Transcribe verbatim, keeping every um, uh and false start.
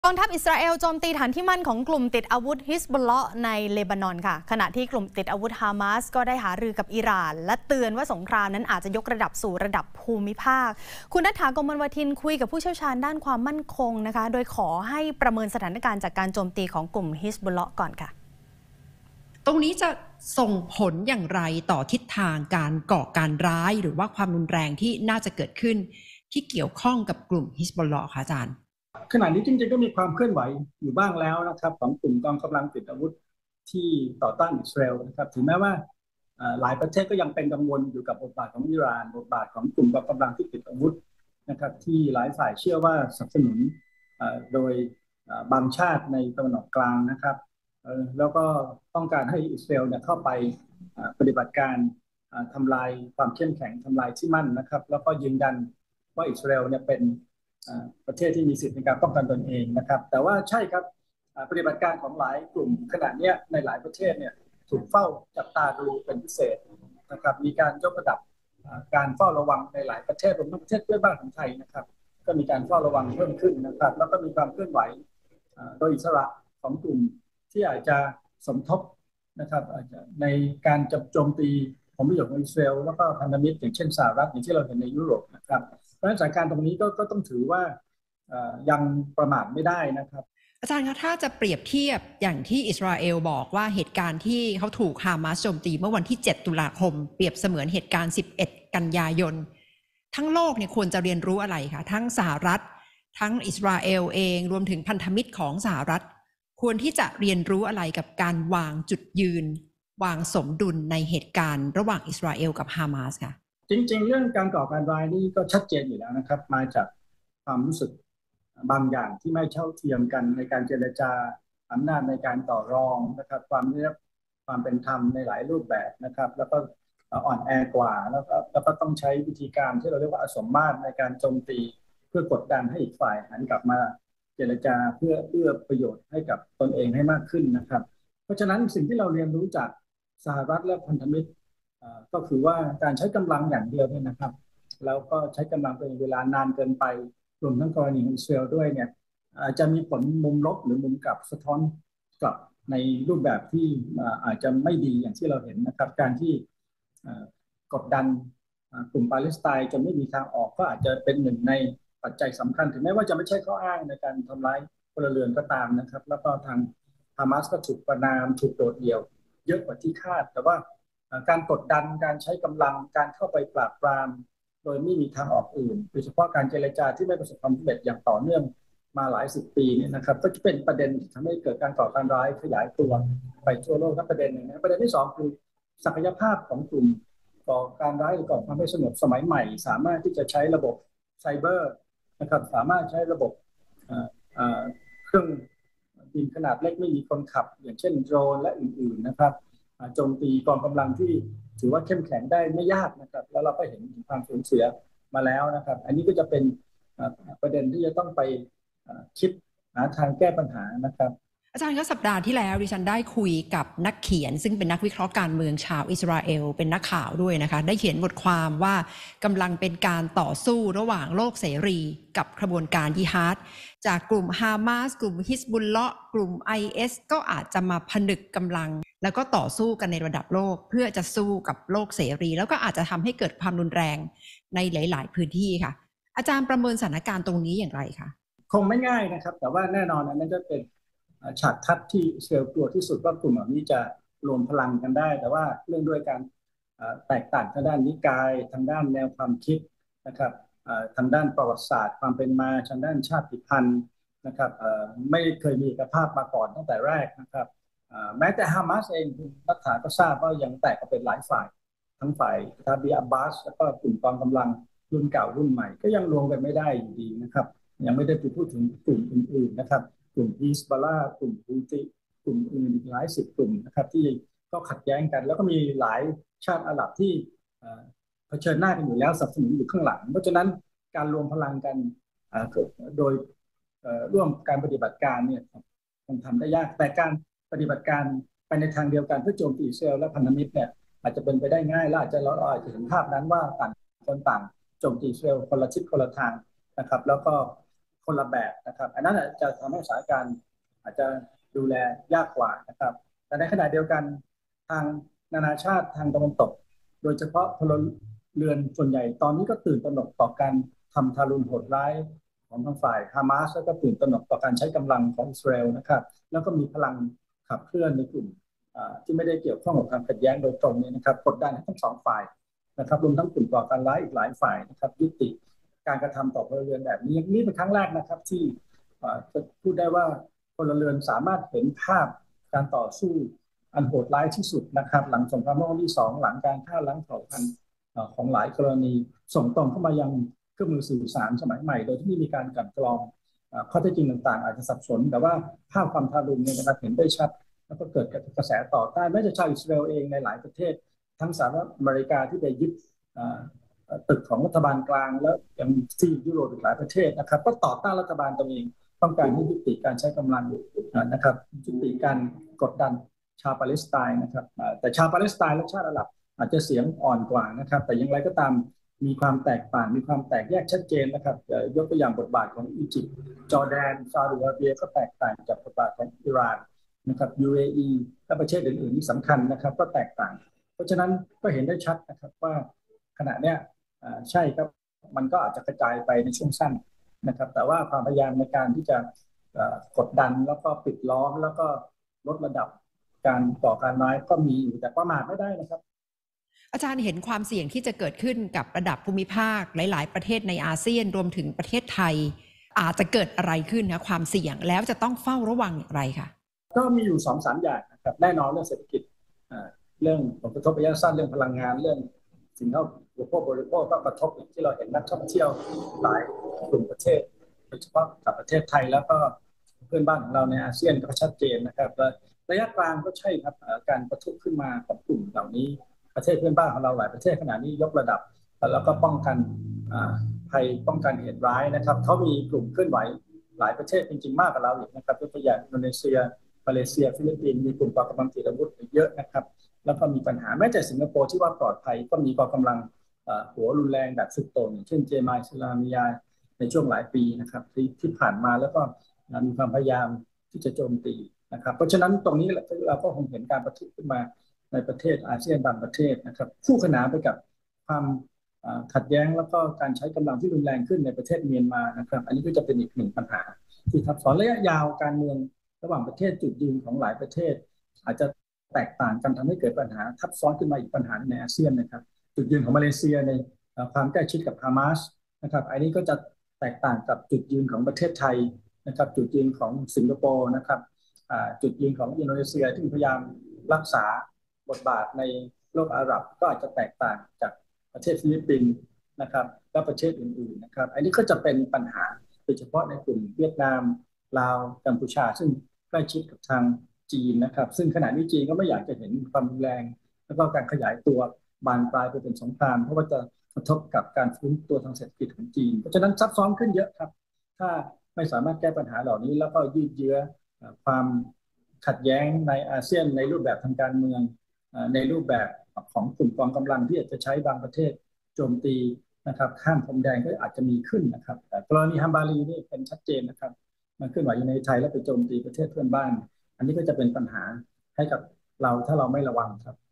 กองทัพอิสราเอลโจมตีฐานที่มั่นของกลุ่มติดอาวุธฮิซบุลเลาะห์ในเลบานอนค่ะขณะที่กลุ่มติดอาวุธฮามาสก็ได้หารือกับอิหร่านและเตือนว่าสงครามนั้นอาจจะยกระดับสู่ระดับภูมิภาคคุณณัฐฐากมลวทินคุยกับผู้เชี่ยวชาญด้านความมั่นคงนะคะโดยขอให้ประเมินสถานการณ์จากการโจมตีของกลุ่มฮิซบุลเลาะห์ก่อนค่ะตรงนี้จะส่งผลอย่างไรต่อทิศทางการก่อการร้ายหรือว่าความรุนแรงที่น่าจะเกิดขึ้นที่เกี่ยวข้องกับกลุ่มฮิซบุลเลาะห์คะอาจารย์ขณะนี้จริงๆก็มีความเคลื่อนไหวอยู่บ้างแล้วนะครับของกลุ่มกองกำลังติดอาวุธที่ต่อต้านอิสราเอลนะครับถึงแม้ว่าหลายประเทศก็ยังเป็นกังวลอยู่กับบทบาทของอิหร่านบทบาทของกลุ่มกองกำลังที่ติดอาวุธนะครับที่หลายฝ่ายเชื่อว่าสนับสนุนโดยบางชาติในตะวันออกกลางนะครับแล้วก็ต้องการให้อิสราเอลเนี่ยเข้าไปปฏิบัติการทำลายความเข้มแข็งทำลายที่มั่นนะครับแล้วก็ยืนยันว่าอิสราเอลเนี่ยเป็นประเทศที่มีสิทธิในการป้องกันตนเองนะครับแต่ว่าใช่ครับปฏิบัติการของหลายกลุ่มขณะนี้ในหลายประเทศเนี่ยถูกเฝ้าจับตาดูเป็นพิเศษนะครับมีการยกระดับการเฝ้าระวังในหลายประเทศรวมทั้งประเทศเพื่อนบ้านของไทยนะครับก็มีการเฝ้าระวังเพิ่มขึ้นนะครับแล้วก็มีความเคลื่อนไหวโดยอิสระของกลุ่มที่อาจจะสมทบนะครับในการจับโจมตีผลประโยชน์ของอิสราเอลแล้วก็พันธมิตรอย่างเช่นสหรัฐอย่างที่เราเห็นในยุโรปนะครับเพราะฉะนั้นสถานการณ์ตรงนี้ก็ก็ต้องถือว่ายังประมาทไม่ได้นะครับอาจารย์คะถ้าจะเปรียบเทียบอย่างที่อิสราเอลบอกว่าเหตุการณ์ที่เขาถูกฮามาสโจมตีเมื่อวันที่เจ็ดตุลาคมเปรียบเสมือนเหตุการณ์สิบเอ็ดกันยายนทั้งโลกเนี่ยควรจะเรียนรู้อะไรคะทั้งสหรัฐทั้งอิสราเอลเองรวมถึงพันธมิตรของสหรัฐควรที่จะเรียนรู้อะไรกับการวางจุดยืนวางสมดุลในเหตุการณ์ระหว่างอิสราเอลกับฮามาสค่ะจริงๆเรื่องการก่อการร้ายนี่ก็ชัดเจนอยู่แล้วนะครับมาจากความรู้สึกบางอย่างที่ไม่เท่าเทียมกันในการเจรจาอำนาจในการต่อรองนะครับความเรียบความเป็นธรรมในหลายรูปแบบนะครับแล้วก็อ่อนแอกว่าแล้วก็แล้วก็ต้องใช้วิธีการที่เราเรียกว่าอสมมาตรในการโจมตีเพื่อกดดันให้อีกฝ่ายหันกลับมาเจรจาเพื่อเอื้อประโยชน์ให้กับตนเองให้มากขึ้นนะครับเพราะฉะนั้นสิ่งที่เราเรียนรู้จากสหรัฐและพันธมิตรก็คือว่าการใช้กำลังอย่างเดียวเนี่ยนะครับแล้วก็ใช้กำลังเป็นเวลานานเกินไปรวมทั้งกรณีของอิสราเอลด้วยเนี่ยจะมีผลมุมลบหรือมุมกลับสะท้อนกลับในรูปแบบที่อาจจะไม่ดีอย่างที่เราเห็นนะครับการที่กดดันกลุ่มปาเลสไตน์จะไม่มีทางออกก็อาจจะเป็นหนึ่งในปัจจัยสำคัญถึงแม้ว่าจะไม่ใช่ข้ออ้างในการทำร้ายพลเรือนก็ตามนะครับแล้วก็ทางฮามาสก็ถูกประณามถูกโดดเดี่ยวเยอะกว่าที่คาดแต่ว่าการกดดันการใช้กำลังการเข้าไปปราบปรามโดยไม่มีทางออกอื่นโดยเฉพาะการเจรจาที่ไม่ประสบความสำเร็จอย่างต่อเนื่องมาหลายสิบปีเนี่ยนะครับก็จะเป็นประเด็นทำให้เกิดการก่อการร้ายขยายตัวไปทั่วโลกทั้งประเด็นหนึ่งนะประเด็นที่สองคือศักยภาพของกลุ่มก่อการร้ายหรือก่อความไม่สงบสมัยใหม่สามารถที่จะใช้ระบบไซเบอร์นะครับสามารถใช้ระบบเครื่องบินขนาดเล็กไม่มีคนขับอย่างเช่นโดรนและอื่นๆนะครับโจมตีกองกำลังที่ถือว่าเข้มแข็งได้ไม่ยากนะครับแล้วเราก็เห็นถึงความสูญเสียมาแล้วนะครับอันนี้ก็จะเป็นประเด็นที่จะต้องไปคิดหาทางแก้ปัญหานะครับอาจารย์ก็สัปดาห์ที่แล้วดิฉันได้คุยกับนักเขียนซึ่งเป็นนักวิเคราะห์การเมืองชาวอิสราเอลเป็นนักข่าวด้วยนะคะได้เขียนบทความว่ากำลังเป็นการต่อสู้ระหว่างโลกเสรีกับกระบวนการยิฮาดจากกลุ่มฮามาสกลุ่มฮิซบุลเลาะห์กลุ่ม ไอ เอส ก็อาจจะมาผนึกกำลังแล้วก็ต่อสู้กันในระดับโลกเพื่อจะสู้กับโลกเสรีแล้วก็อาจจะทำให้เกิดความรุนแรงในหลายๆพื้นที่ค่ะอาจารย์ประเมินสถานการณ์ตรงนี้อย่างไรคะคงไม่ง่ายนะครับแต่ว่าแน่นอนนั้นจะเป็นฉากทัดที่เซลล์กลัวที่สุดว่ากลุ่มเหล่านี้จะรวมพลังกันได้แต่ว่าเรื่องด้วยการแตกต่างทางด้านนิกายทางด้านแนวความคิดนะครับทางด้านประวัติศาสตร์ความเป็นมาทางด้านชาติพันธุ์นะครับไม่เคยมีเอกภาพมาก่อนตั้งแต่แรกนะครับแม้แต่ฮามาสเองนักข่าวก็ทราบว่ายังแตกออกเป็นหลายฝ่ายทั้งฝ่ายทาบีอับบาสแล้วก็กลุ่มกองกำลังรุ่นเก่ารุ่นใหม่ก็ยังรวมกันไม่ได้อยู่ดีนะครับยังไม่ได้ไปพูดถึงกลุ่มอื่นๆนะครับกลุ่มฮิซบอลลาห์กลุ่มฮูติกลุ่มอื่นหลายสิบกลุ่มนะครับที่ก็ขัดแย้งกันแล้วก็มีหลายชาติอาหรับที่เผชิญหน้ากันอยู่แล้วสนับสนุนอยู่ข้างหลังเพราะฉะนั้นการรวมพลังกันโดยร่วมการปฏิบัติการเนี่ยคงทำได้ยากแต่การปฏิบัติการไปในทางเดียวกันเพื่อโจมตีอิสราเอลและพันธมิตรเนี่ยอาจจะเป็นไปได้ง่ายและอาจจะเราอาจจะเห็นภาพนั้นว่าต่างคนต่างโจมตีอิสราเอลคนละทิศคนละทางนะครับแล้วก็คคนละแบบนะครับอันนั้นจะทำให้สถานการณ์อาจจะดูแลยากกว่านะครับแต่ในขณะเดียวกันทางนานาชาติทางตะวันตกโดยเฉพาะพลเรือนส่วนใหญ่ตอนนี้ก็ตื่นตระหนกต่อการทำทารุณโหดร้ายของทางฝ่ายฮามาสแล้วก็ตื่นตระหนกต่อการใช้กำลังของอิสราเอลนะครับแล้วก็มีพลังขับเคลื่อนในกลุ่มที่ไม่ได้เกี่ยวข้องกับความขัดแย้งโดยตรงนี้นะครับกดดันให้ทั้งสองฝ่ายนะครับรวมทั้งกลุ่มก่อการร้ายอีกหลายฝ่ายนะครับยุติการกระทำต่อพลเรือนแบบนี้นี่เป็นครั้งแรกนะครับที่จะพูดได้ว่าพลเรือนสามารถเห็นภาพการต่อสู้อันโหดร้ายที่สุดนะครับหลังสงครามโลกครั้งที่สองหลังการฆ่าล้างเผ่าพันธุ์ของหลายกรณีส่งตรงเข้ามายังเครื่องมือสื่อสารสมัยใหม่โดยที่ไม่มีการกลั่นกรองข้อเท็จจริงต่างๆอาจจะสับสนแต่ว่าภาพความทารุณเนี่ยนะครับเห็นได้ชัดแล้วก็เกิดกระแสต่อต้านแม้แต่ชาวอิสราเอลเองในหลายประเทศทั้งสหรัฐอเมริกาที่ไปยึดตึกของรัฐบาลกลางแล้วยังที่ยุโรปอีกหลายประเทศนะครับก็ต่อต้านรัฐบาลตัวเองต้องการให้ยุติการใช้กำลังนะครับยุติการกดดันชาวปาเลสไตน์นะครับแต่ชาวปาเลสไตน์และชาติอาหรับอาจจะเสียงอ่อนกว่านะครับแต่อย่างไรก็ตามมีความแตกต่างมีความแตกแยกชัดเจนนะครับยกตัวอย่างบทบาทของอียิปต์จอร์แดนซาอุดิอาระเบียก็แตกต่างจากบทบาทของอิหร่านนะครับ ยู เอ อี และประเทศอื่นๆที่สำคัญนะครับก็แตกต่างเพราะฉะนั้นก็เห็นได้ชัดนะครับว่าขณะเนี้ยใช่ครับมันก็อาจจะกระจายไปในช่วงสั้นนะครับแต่ว่าความพยายามในการที่จะกดดันแล้วก็ปิดล้อมแล้วก็ลดระดับการก่อการร้ายก็มีอยู่แต่ประมาทไม่ได้นะครับอาจารย์เห็นความเสี่ยงที่จะเกิดขึ้นกับระดับภูมิภาคหลายๆประเทศในอาเซียนรวมถึงประเทศไทยอาจจะเกิดอะไรขึ้นนะความเสี่ยงแล้วจะต้องเฝ้าระวังอย่างไรคะก็มีอยู่สองสามอย่างนะครับแน่นอนเรื่องเศรษฐกิจเรื่องผลกระทบระยะสั้นเรื่องพลังงานเรื่องสิ่งที่อุปโภคบริโภคก็กระทบอย่างที่เราเห็นนักท่องเที่ยวหลายกลุ่มประเทศโดยเฉพาะกับประเทศไทยแล้วก็เพื่อนบ้านของเราในอาเซียนก็ชัดเจนนะครับระยะกลางก็ใช่ครับการประทุขึ้นมาของกลุ่มเหล่านี้ประเทศเพื่อนบ้านของเราหลายประเทศขณะนี้ยกระดับแล้วก็ป้องกันภัยป้องกันเหตุร้ายนะครับเขามีกลุ่มเคลื่อนไหวหลายประเทศจริงๆมากกว่าเราอีกนะครับยกตัวอย่างอินโดนีเซียมาเลเซียฟิลิปปินส์มีกลุ่มก่อกำลังติดอาวุธเยอะนะครับแล้วก็มีปัญหาแม้แต่สิงคโปร์ที่ว่าปลอดภัยก็มีก่อกำลังหัวรุนแรงแบบสุดโต่งอย่างเช่นเจมาอิสลามิยาในช่วงหลายปีนะครับที่ที่ผ่านมาแล้วก็มีความพยายามที่จะโจมตีนะครับเพราะฉะนั้นตรงนี้เราก็คงเห็นการประทุขึ้นมาในประเทศอาเซียนบางประเทศนะครับคู่ขนานไปกับความขัดแย้งแล้วก็การใช้กำลังที่รุนแรงขึ้นในประเทศเมียนมานะครับอันนี้ก็จะเป็นอีกหนึ่งปัญหาที่ทับซ้อนระยะยาวการเมืองระหว่างประเทศจุดยืนของหลายประเทศอาจจะแตกต่างกันทำให้เกิดปัญหาทับซ้อนขึ้นมาอีกปัญหาในอาเซียนนะครับจุดยืนของมาเลเซียในความใกล้ชิดกับฮามาสนะครับอันนี้ก็จะแตกต่างกับจุดยืนของประเทศไทยนะครับจุดยืนของสิงคโปร์นะครับจุดยืนของอินโดนีเซียที่พยายามรักษาบทบาทในโลกอาหรับก็อาจจะแตกต่างจากประเทศฟิลิปปินส์นะครับและประเทศอื่นๆนะครับอันนี้ก็จะเป็นปัญหาโดยเฉพาะในกลุ่มเวียดนามลาวกัมพูชาซึ่งใกล้ชิดกับทางจีนนะครับซึ่งขณะนี้จีนก็ไม่อยากจะเห็นความรุนแรงแล้วก็การขยายตัวบานปลายไปเป็นสงครามเพราะว่าจะกระทบกับการฟื้นตัวทางเศรษฐกิจของจีนเพราะฉะนั้นซับซ้อนขึ้นเยอะครับถ้าไม่สามารถแก้ปัญหาเหล่านี้แล้วก็ยืดเยื้อความขัดแย้งในอาเซียนในรูปแบบทางการเมืองในรูปแบบของกลุ่มกองกำลังที่อาจจะใช้บางประเทศโจมตีนะครับข้ามพรมแดนก็อาจจะมีขึ้นนะครับแต่กรณีฮัมบารีนี่เป็นชัดเจนนะครับมันขึ้นไหวอยู่ในไทยแล้วไปโจมตีประเทศเพื่อนบ้านอันนี้ก็จะเป็นปัญหาให้กับเราถ้าเราไม่ระวังครับ